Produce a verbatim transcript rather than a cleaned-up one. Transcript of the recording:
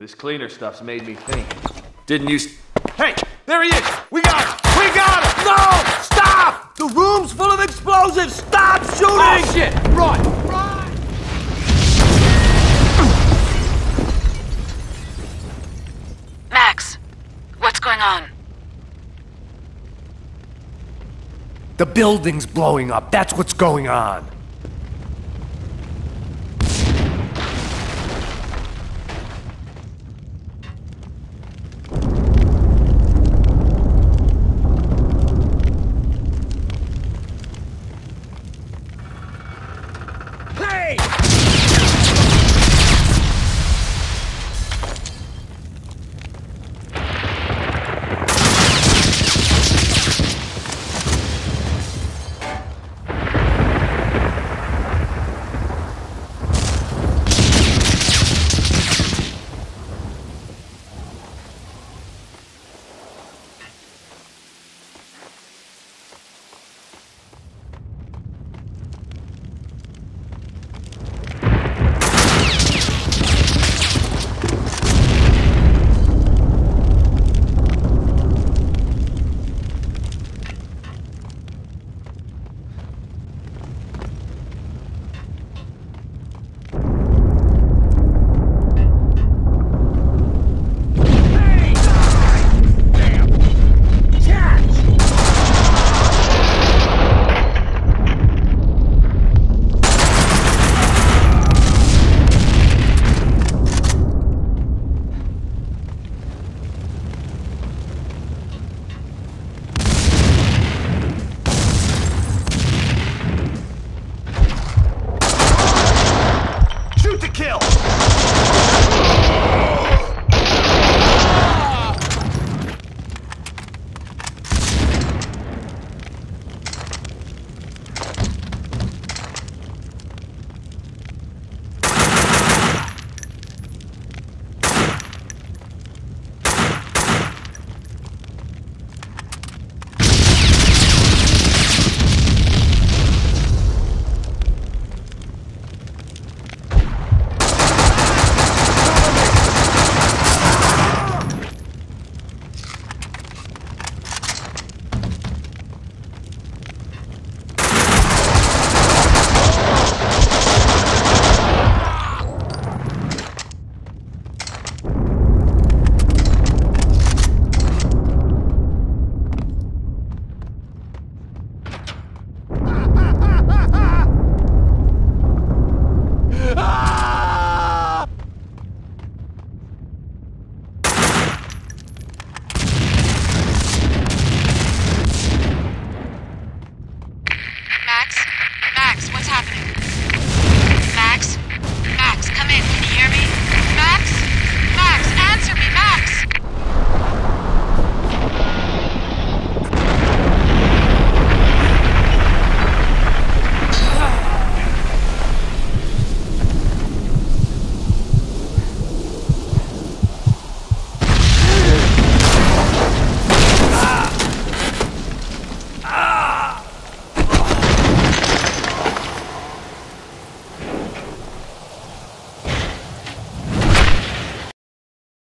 This cleaner stuff's made me think. Didn't you... Hey! There he is! We got him! We got him! No! Stop! The room's full of explosives! Stop shooting! Oh, shit! Run! Run! Max, what's going on? The building's blowing up. That's what's going on. Max? Max, come in. Can you hear me? Max? Max, answer me, Max!